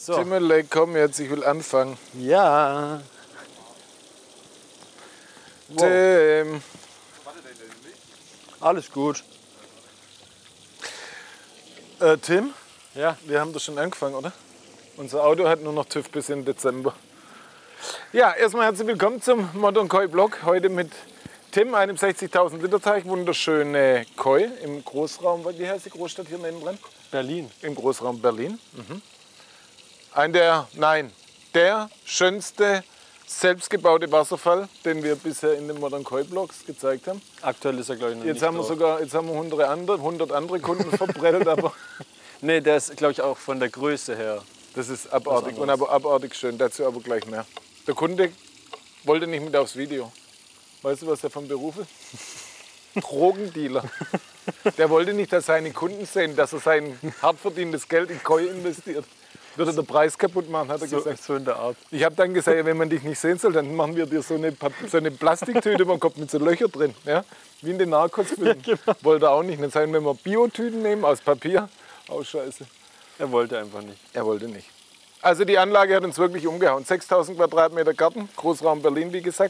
So. Timmerley, komm jetzt, ich will anfangen. Ja. Wow. Tim. Alles gut. Tim, Ja. wir haben doch schon angefangen, oder? Unser Auto hat nur noch TÜV bis in Dezember. Ja, erstmal herzlich willkommen zum Modern Koi Blog. Heute mit Tim, einem 60.000 Liter Teich. Wunderschöne Koi im Großraum. Wie heißt die Großstadt hier neben dran? Berlin. Im Großraum Berlin. Der schönste selbstgebaute Wasserfall, den wir bisher in den Modern Koi Blogs gezeigt haben. Aktuell ist er, glaube ich, noch Jetzt nicht haben wir drauf. sogar 100 andere Kunden verbrellt, aber Nee, der ist, glaube ich, auch von der Größe her. das ist abartig Was und aber abartig schön. Dazu aber gleich mehr. Der Kunde wollte nicht mit aufs Video. Weißt du, was er von Beruf ist? Drogendealer. Der wollte nicht, dass seine Kunden sehen, dass er sein hart verdientes Geld in Koi investiert. Würde der Preis kaputt machen, hat er gesagt. So in der Art. Ich habe dann gesagt, ja, wenn man dich nicht sehen soll, dann machen wir dir so eine Plastiktüte über den Kopf mit so Löcher drin. Ja? Wie in den Narcos-Filmen. Ja, genau. Wollte er auch nicht. Dann sagen wir, wenn wir Biotüten nehmen aus Papier. Oh, scheiße. Er wollte einfach nicht. Er wollte nicht. Also die Anlage hat uns wirklich umgehauen. 6.000 Quadratmeter Garten, Großraum Berlin, wie gesagt.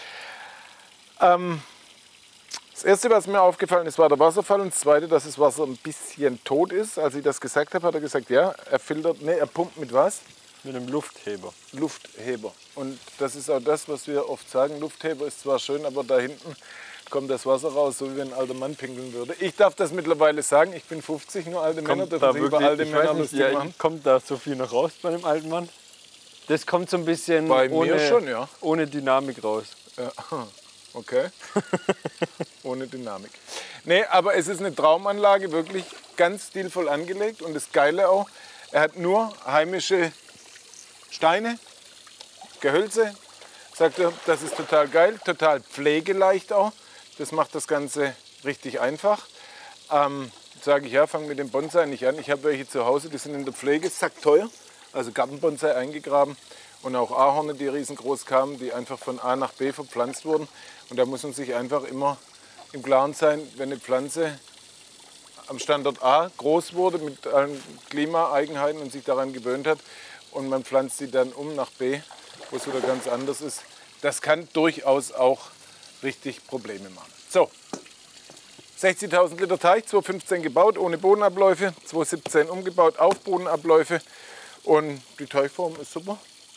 Das Erste, was mir aufgefallen ist, war der Wasserfall. Und das Zweite, dass das Wasser ein bisschen tot ist. Als ich das gesagt habe, hat er gesagt, ja, er pumpt mit was? Mit einem Luftheber. Luftheber. Und das ist auch das, was wir oft sagen. Luftheber ist zwar schön, aber da hinten kommt das Wasser raus, so wie wenn ein alter Mann pinkeln würde. Ich darf das mittlerweile sagen. Ich bin 50, nur alte Männer dürfen sich über alte Männer lustig machen. Kommt da so viel noch raus bei dem alten Mann? Das kommt so ein bisschen Bei mir schon, ja. ohne Dynamik raus. Ja. Okay. Ohne Dynamik. Nee, aber es ist eine Traumanlage, wirklich ganz stilvoll angelegt. Und das Geile auch, er hat nur heimische Steine, Gehölze. Sagt er, das ist total geil, total pflegeleicht auch. Das macht das Ganze richtig einfach. Sage ich, ja, fang mit dem Bonsai nicht an. Ich habe welche zu Hause, die sind in der Pflege, sackteuer. Also Gartenbonsai eingegraben. Und auch Ahorne, die riesengroß kamen, die einfach von A nach B verpflanzt wurden. Und da muss man sich einfach immer im Klaren sein, wenn eine Pflanze am Standort A groß wurde mit allen Klimaeigenheiten und sich daran gewöhnt hat und man pflanzt sie dann um nach B, wo es wieder ganz anders ist, das kann durchaus auch richtig Probleme machen. So, 60.000 Liter Teich, 2015 gebaut, ohne Bodenabläufe, 2017 umgebaut, auf Bodenabläufe und die Teichform ist super.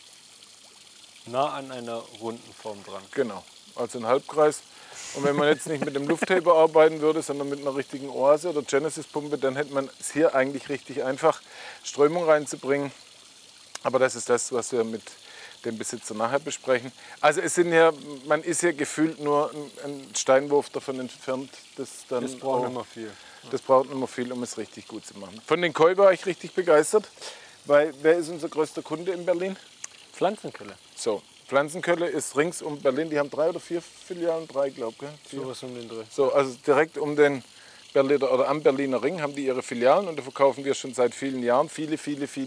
Nah an einer runden Form dran. Genau, also ein Halbkreis. Und wenn man jetzt nicht mit dem Luftheber arbeiten würde, sondern mit einer richtigen Oase oder Genesis-Pumpe, dann hätte man es hier eigentlich richtig einfach, Strömung reinzubringen. Aber das ist das, was wir mit dem Besitzer nachher besprechen. Also man ist hier gefühlt nur ein Steinwurf davon entfernt. Das braucht nicht mehr viel. Das braucht nicht mehr viel, um es richtig gut zu machen. Von den Koi war ich richtig begeistert, weil wer ist unser größter Kunde in Berlin? Pflanzenkölle. So, Pflanzenkölle ist rings um Berlin. Die haben 3 oder 4 Filialen, 3 glaube ich. Sowas um den Dreh. So, also direkt um den Berliner oder am Berliner Ring haben die ihre Filialen und da verkaufen wir schon seit vielen Jahren viele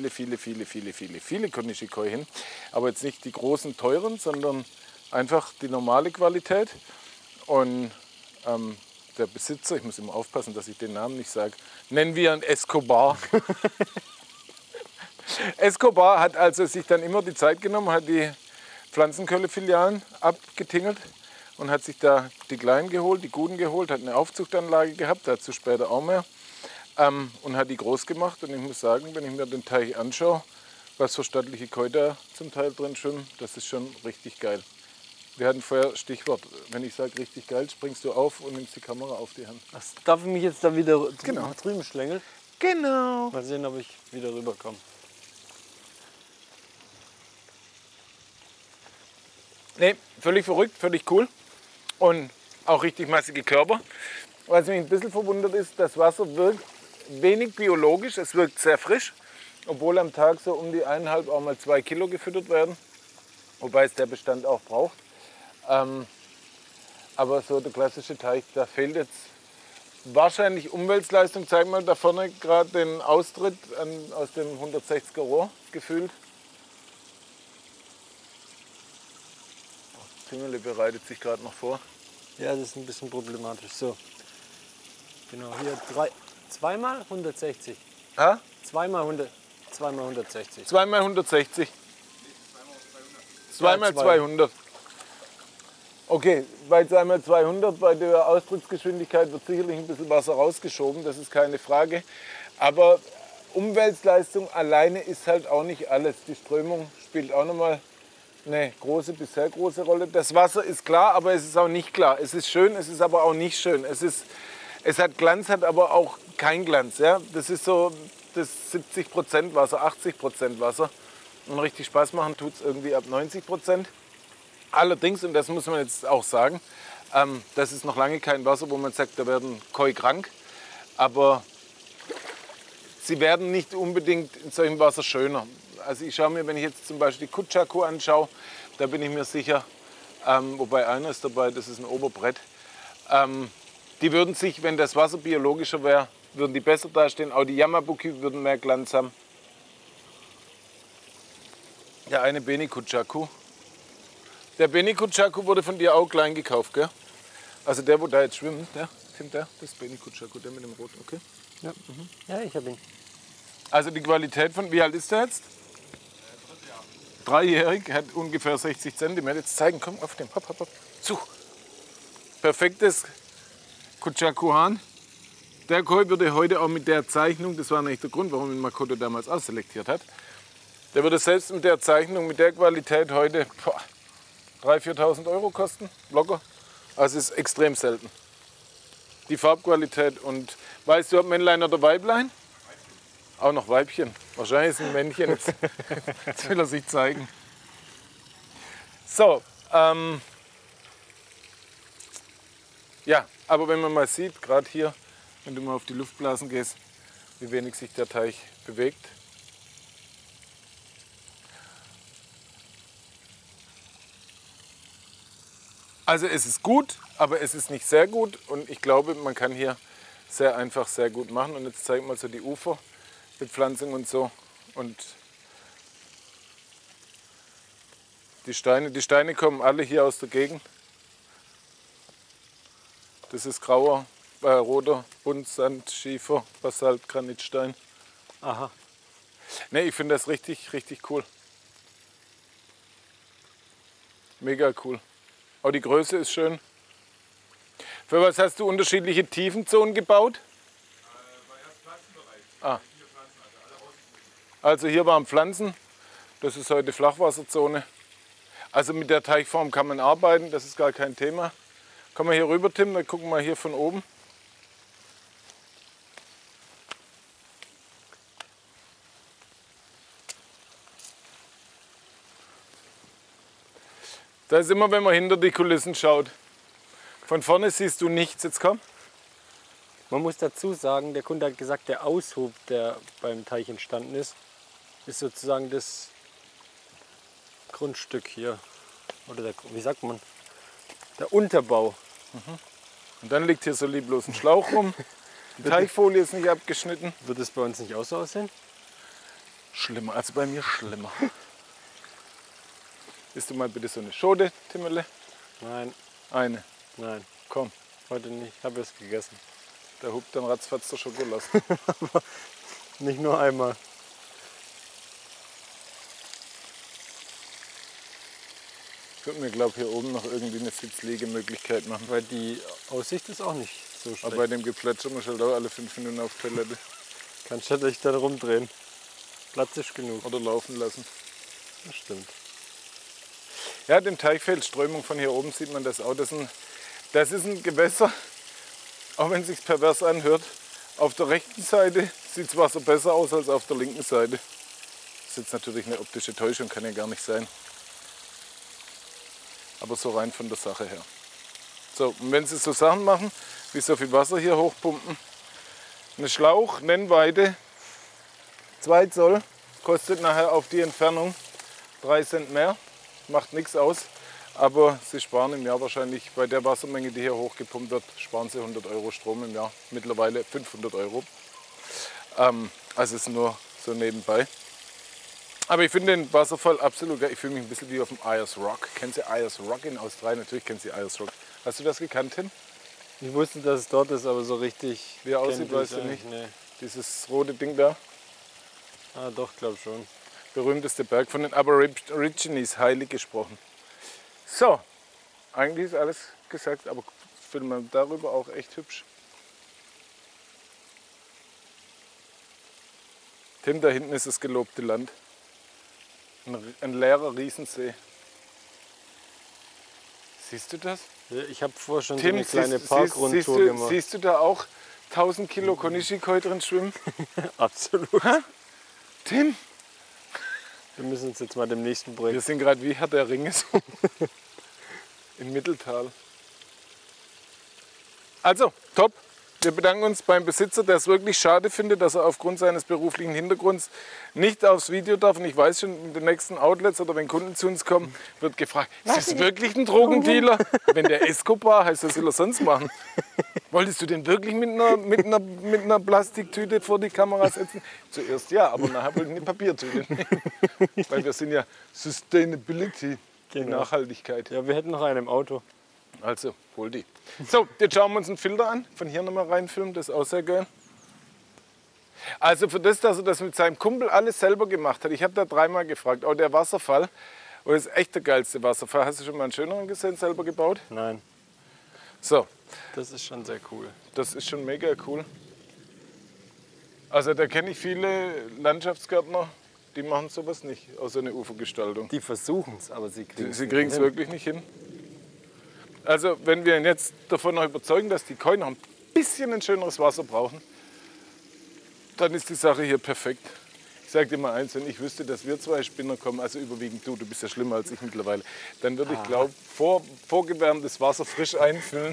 Konishi-Koi hin. Aber jetzt nicht die großen, teuren, sondern einfach die normale Qualität. Und der Besitzer, ich muss immer aufpassen, dass ich den Namen nicht sage, nennen wir ihn Escobar. Escobar hat also sich dann immer die Zeit genommen, hat die Pflanzenkölle-Filialen abgetingelt und hat sich da die Kleinen geholt, die Guten geholt, hat eine Aufzuchtanlage gehabt, dazu später auch mehr und hat die groß gemacht. Und ich muss sagen, wenn ich mir den Teich anschaue, was für stattliche Koi da zum Teil drin schwimmen, das ist schon richtig geil. Wir hatten vorher Stichwort, wenn ich sage richtig geil, springst du auf und nimmst die Kamera auf die Hand. Das darf ich mich jetzt da wieder Genau. drüben schlängeln? Genau. Mal sehen, ob ich wieder rüberkomme. Nee, völlig verrückt, völlig cool und auch richtig massige Körper. Was mich ein bisschen verwundert ist, das Wasser wirkt wenig biologisch, es wirkt sehr frisch, obwohl am Tag so um die 1,5, auch mal 2 Kilo gefüttert werden, wobei es der Bestand auch braucht. Aber so der klassische Teich, da fehlt jetzt wahrscheinlich Umweltleistung. Zeig mal da vorne gerade den Austritt aus dem 160er Rohr gefühlt. Timmerle bereitet sich gerade noch vor. Ja, das ist ein bisschen problematisch. So, genau hier zweimal 160. Ha? Zweimal 100. 2 mal 160. 2 mal 160. 2 mal 200. Okay, bei 2 mal 200, bei der Austrittsgeschwindigkeit wird sicherlich ein bisschen Wasser rausgeschoben, das ist keine Frage. Aber Umweltleistung alleine ist halt auch nicht alles. Die Strömung spielt auch nochmal eine große bis sehr große Rolle. Das Wasser ist klar, aber es ist auch nicht klar. Es ist schön, es ist aber auch nicht schön. Es hat Glanz, hat aber auch kein Glanz. Ja? Das ist so das 70% Wasser, 80% Wasser. Und richtig Spaß machen tut es irgendwie ab 90%. Allerdings, und das muss man jetzt auch sagen, das ist noch lange kein Wasser, wo man sagt, da werden Koi krank. Aber sie werden nicht unbedingt in solchem Wasser schöner. Also ich schaue mir, wenn ich jetzt zum Beispiel die Kutschako anschaue, da bin ich mir sicher, wobei einer ist dabei, das ist ein Oberbrett, die würden sich, wenn das Wasser biologischer wäre, würden die besser dastehen. Auch die Yamabuki würden mehr Glanz haben. Der eine Beni Kutschako. Der Beni Kutschako wurde von dir auch klein gekauft, gell? Also der, wo da jetzt schwimmt, der, kennt der? Das ist Beni Kutschako, der mit dem Rot, okay? Ja, ja, ich habe ihn. Also die Qualität von, wie alt ist der jetzt? 3-jährig, hat ungefähr 60 cm. Jetzt zeigen, komm auf den, hopp, hopp, hopp. Zu. Perfektes Kutschako-Hahn. Der Koi würde heute auch mit der Zeichnung, das war nicht der Grund, warum ihn Makoto damals ausselektiert hat, der würde selbst mit der Zeichnung, mit der Qualität heute 3.000, 4.000 Euro kosten, locker. Also es ist extrem selten. Die Farbqualität und, weißt du, ob Männlein oder Weiblein? Auch noch Weibchen. Wahrscheinlich ist ein Männchen. Jetzt will er sich zeigen. So, ja, aber wenn man mal sieht, gerade hier, wenn du mal auf die Luftblasen gehst, wie wenig sich der Teich bewegt. Also es ist gut, aber es ist nicht sehr gut und ich glaube, man kann hier sehr einfach sehr gut machen. Und jetzt zeige ich mal so die Uferbepflanzung und so. Und die Steine kommen alle hier aus der Gegend. Das ist grauer, roter Buntsand, Schiefer, Basalt, Granitstein. Aha. Ne, ich finde das richtig, richtig cool. Mega cool. Auch die Größe ist schön. Für was hast du unterschiedliche Tiefenzonen gebaut? Ah. Also hier waren Pflanzen. Das ist heute Flachwasserzone. Also mit der Teichform kann man arbeiten, das ist gar kein Thema. Komm mal hier rüber, Tim, wir gucken mal hier von oben. Da ist immer, wenn man hinter die Kulissen schaut. Von vorne siehst du nichts. Jetzt komm. Man muss dazu sagen, der Kunde hat gesagt, der Aushub, der beim Teich entstanden ist, ist sozusagen das Grundstück hier. Oder der, wie sagt man? Der Unterbau. Und dann liegt hier so lieblos ein Schlauch rum. Die Teichfolie ist nicht abgeschnitten. Wird es bei uns nicht auch so aussehen? Schlimmer, also bei mir schlimmer. Isst du mal bitte so eine Schote, Timmele? Nein, Eine. nein, Komm, heute nicht. Ich habe es gegessen. der hupt dann ratzfatz der Schokolade. Aber nicht nur einmal. Ich würde mir, glaube hier oben noch irgendwie eine Sitzliegemöglichkeit machen. Weil die Aussicht ist auch nicht so schlecht. Aber bei dem Geplätscher muss ich halt auch alle 5 Minuten auf Toilette Kannst du dich dann rumdrehen. Platz ist genug. oder laufen lassen. Das stimmt. Ja, dem Teich fehlt Strömung. Von hier oben sieht man das auch. Das ist ein Gewässer, auch wenn es sich pervers anhört. Auf der rechten Seite sieht das Wasser besser aus als auf der linken Seite. Das ist jetzt natürlich eine optische Täuschung, kann ja gar nicht sein. Aber so rein von der Sache her. So, und wenn Sie so Sachen machen, wie so viel Wasser hier hochpumpen, eine Schlauch-Nennweite 2 Zoll, kostet nachher auf die Entfernung 3 Cent mehr, macht nichts aus. Aber Sie sparen im Jahr wahrscheinlich bei der Wassermenge, die hier hochgepumpt wird, sparen Sie 100 Euro Strom im Jahr, mittlerweile 500 Euro. Also ist nur so nebenbei. Aber ich finde den Wasserfall absolut geil. Ich fühle mich ein bisschen wie auf dem Ayers Rock. Kennen Sie Ayers Rock in Australien? Natürlich kennen Sie Ayers Rock. Hast du das gekannt, Tim? Ich wusste, dass es dort ist, aber so richtig. Wie er aussieht, weißt du nicht. Nee. Dieses rote Ding da. Ah, doch, glaube schon. Berühmteste Berg von den Aborigines, heilig gesprochen. So, eigentlich ist alles gesagt, aber finde man darüber auch echt hübsch. Tim, da hinten ist das gelobte Land. Ein leerer Riesensee. Siehst du das? Ja, ich habe vorher schon Tim, so eine kleine siehst Parkrundtour gemacht. siehst du da auch 1000 Kilo Konischikoi drin schwimmen? Absolut. Tim, Wir müssen uns jetzt mal dem nächsten wir Projekt. sind gerade wie Herr der Ringe so im Mitteltal. Also, top. Wir bedanken uns beim Besitzer, der es wirklich schade findet, dass er aufgrund seines beruflichen Hintergrunds nicht aufs Video darf. Und ich weiß schon, in den nächsten Outlets oder wenn Kunden zu uns kommen, wird gefragt, ist das wirklich ein Drogendealer? Wenn der Escobar heißt, was will er sonst machen? Wolltest du den wirklich mit einer Plastiktüte vor die Kamera setzen? Zuerst ja, aber nachher wollte ich eine Papiertüte nehmen. Weil wir sind ja Sustainability, die Genau. Nachhaltigkeit. Ja, wir hätten noch einen im Auto. Also, hol die. So, jetzt schauen wir uns einen Filter an. Von hier nochmal reinfilmen, das ist auch sehr geil. Also für das, dass er das mit seinem Kumpel alles selber gemacht hat. Ich habe da dreimal gefragt. Auch der Wasserfall, und das ist echt der geilste Wasserfall. Hast du schon mal einen schöneren gesehen, selber gebaut? Nein, So, das ist schon sehr cool. das ist schon mega cool. Also da kenne ich viele Landschaftsgärtner, die machen sowas nicht, außer eine Ufergestaltung. Die versuchen es, aber sie kriegen Sie kriegen es wirklich nicht hin. Also wenn wir ihn jetzt davon noch überzeugen, dass die Koi noch ein bisschen ein schöneres Wasser brauchen, dann ist die Sache hier perfekt. Ich sage dir mal eins, wenn ich wüsste, dass wir zwei Spinner kommen, also überwiegend du bist ja schlimmer als ich mittlerweile, dann würde ich, glaube vorgewärmtes Wasser frisch einfüllen.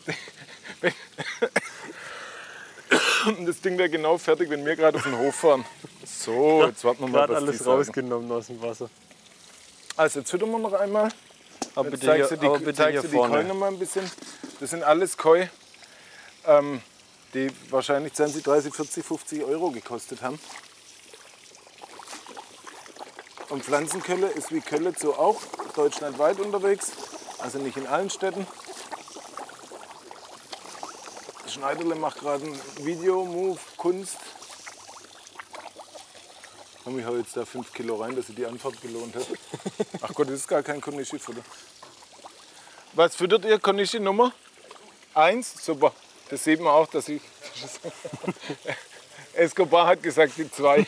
Und das Ding wäre genau fertig, wenn wir gerade auf den Hof fahren. So, jetzt warten wir mal, Gerade was die alles sagen. rausgenommen aus dem Wasser. Also jetzt füttern wir noch einmal. Aber Jetzt bitte hier, zeigst aber du bitte hier die Koi vorne. noch mal ein bisschen. Das sind alles Koi, die wahrscheinlich 20, 30, 40, 50 Euro gekostet haben. Und Pflanzenkölle ist wie Kölle so auch deutschlandweit unterwegs, also nicht in allen Städten. Schneiderle macht gerade ein Video, Move, Kunst. Ich hau jetzt da 5 Kilo rein, dass sie die Anfahrt gelohnt hat. Ach Gott, das ist gar kein Konishi-Futter. Was füttert ihr? Konishi Nummer 1? Super. Das sieht man auch, dass ich... Escobar hat gesagt, die 2.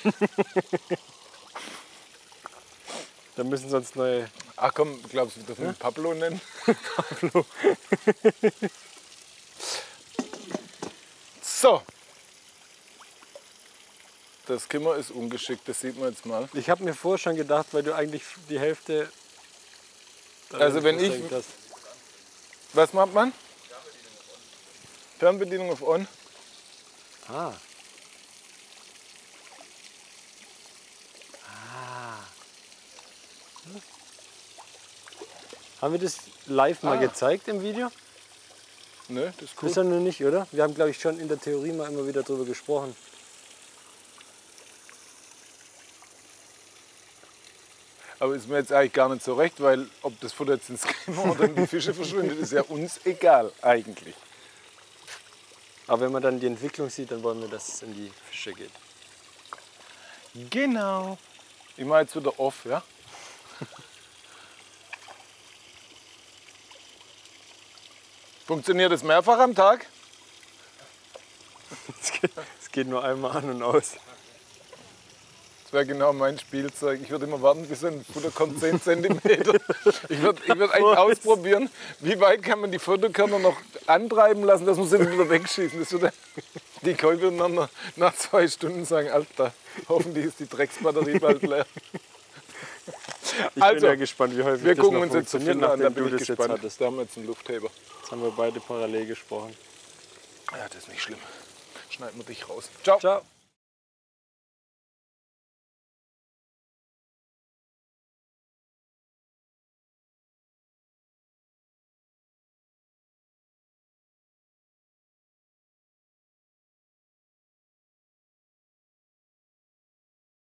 Da müssen sonst neue. Ach komm, glaubst du, wir dürfen ihn Pablo nennen? Pablo. So. Das Kimmer ist ungeschickt, das sieht man jetzt mal. Ich habe mir vorher schon gedacht, weil du eigentlich die Hälfte. Also wenn ich- versenkt hast. Was macht man? Fernbedienung auf On. Ah. Haben wir das live mal gezeigt im Video? Ne, das ist cool. Das ja nur nicht, oder? Wir haben, glaube ich, schon in der Theorie mal immer wieder drüber gesprochen. Aber ist mir jetzt eigentlich gar nicht so recht, weil ob das Futter jetzt ins Kimmer oder in die Fische verschwindet, ist ja uns egal eigentlich. Aber wenn man dann die Entwicklung sieht, dann wollen wir, dass es in die Fische geht. Genau. Ich mache jetzt wieder off, ja? Funktioniert das mehrfach am Tag? Es geht nur einmal an und aus. Das wäre genau mein Spielzeug. Ich würde immer warten, bis ein Futter kommt 10 cm. Ich würde eigentlich ausprobieren, wie weit kann man die Futterkörner noch antreiben lassen, dass man sie wieder wegschießen. Das würde die Koi würden nach 2 Stunden sagen, Alter, hoffentlich ist die Drecksbatterie bald leer. Ich bin ja gespannt, wie häufig Wir das gucken noch uns jetzt den funktioniert, Filter an, da nachdem bin du ich das jetzt gespannt. hattest. Da haben wir jetzt einen Luftheber. Jetzt haben wir beide parallel gesprochen. Ja, das ist nicht schlimm. Schneiden wir dich raus. Ciao. Ciao.